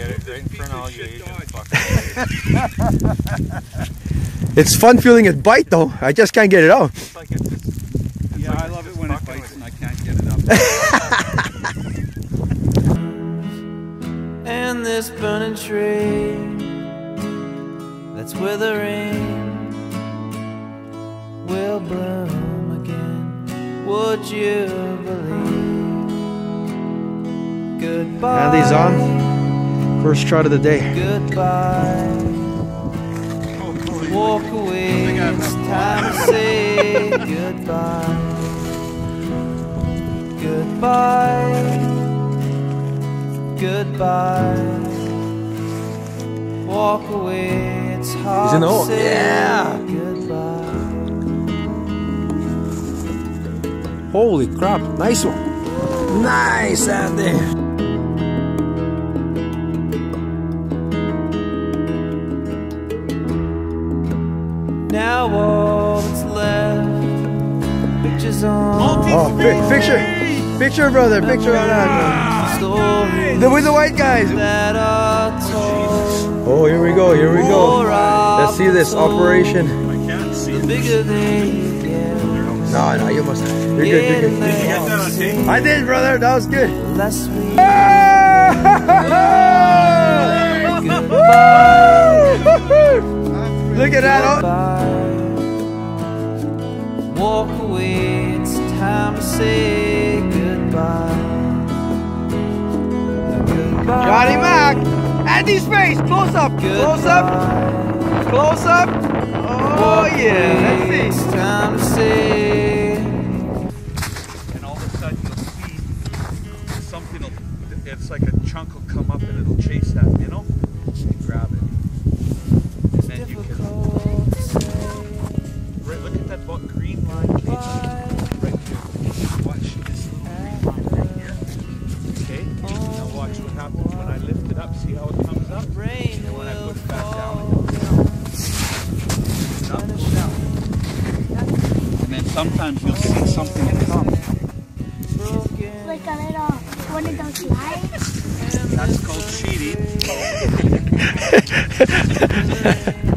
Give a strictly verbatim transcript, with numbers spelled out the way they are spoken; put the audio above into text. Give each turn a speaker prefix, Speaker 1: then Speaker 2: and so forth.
Speaker 1: get it right in front of all you Asian fuckers.
Speaker 2: It's fun feeling it bite though. I just can't get it out.
Speaker 1: It's like it's just, it's
Speaker 3: yeah,
Speaker 1: like
Speaker 3: I love
Speaker 1: it's
Speaker 3: it when it
Speaker 1: fucking
Speaker 3: bites
Speaker 1: with
Speaker 3: and I can't get it up.
Speaker 4: And this burning tree that's withering will bloom again. Would you believe? Goodbye.
Speaker 2: Andy's on. First shot of the day.
Speaker 4: Goodbye. Walk away. It's time to say goodbye. Goodbye. Goodbye. Walk away. It's hard
Speaker 2: He's in the hole.
Speaker 4: to say
Speaker 2: Yeah.
Speaker 4: goodbye.
Speaker 2: Holy crap. Nice one. Nice, Andy.
Speaker 4: Now all that's left, pictures on
Speaker 2: Oh, fi picture. Picture, brother. Picture on that.
Speaker 4: stories
Speaker 2: The, with the white guys.
Speaker 4: that are told.
Speaker 2: Oh, here we go. Here we go. Let's see this operation.
Speaker 1: I can't see
Speaker 4: The
Speaker 1: it.
Speaker 4: bigger they get,
Speaker 2: No, no, you must. You're good. You're good.
Speaker 1: Did you get that on tape?
Speaker 2: I did, brother. That was good.
Speaker 4: the less we
Speaker 2: Look at that. Oh.
Speaker 4: walk away. It's time to say goodbye. Goodbye.
Speaker 2: Johnny Mac. Andy's face. Close up. Close up. Close up. Oh, yeah. Let's see.
Speaker 4: It's time to say.
Speaker 3: And all of a sudden you'll see something, will, it's like a chunk will come up and it'll chase that, you know? You grab it. And then you can, right, look at that green line, Kate. Right here. Watch this little green line right here. Okay? Now watch what happens when I lift it up. See how it comes up? And when I put it back down, it goes down. Up, goes down. And then sometimes you'll see something come.
Speaker 5: Like a little one of those lights.
Speaker 3: That's called cheating.